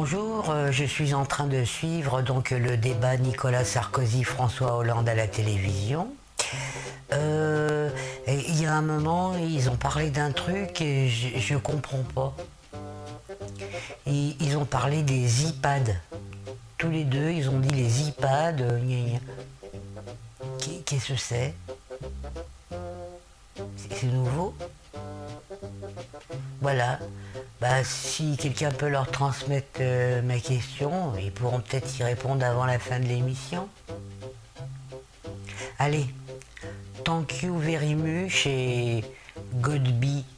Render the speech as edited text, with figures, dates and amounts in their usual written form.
Bonjour, je suis en train de suivre donc le débat Nicolas Sarkozy-François Hollande à la télévision. Il y a un moment, ils ont parlé d'un truc et je comprends pas. Ils ont parlé des iPads. Tous les deux, ils ont dit les iPads. Gna gna. Qu'est-ce que c'est? C'est nouveau? Voilà. Bah, si quelqu'un peut leur transmettre ma question, ils pourront peut-être y répondre avant la fin de l'émission. Allez, thank you very much et Godby.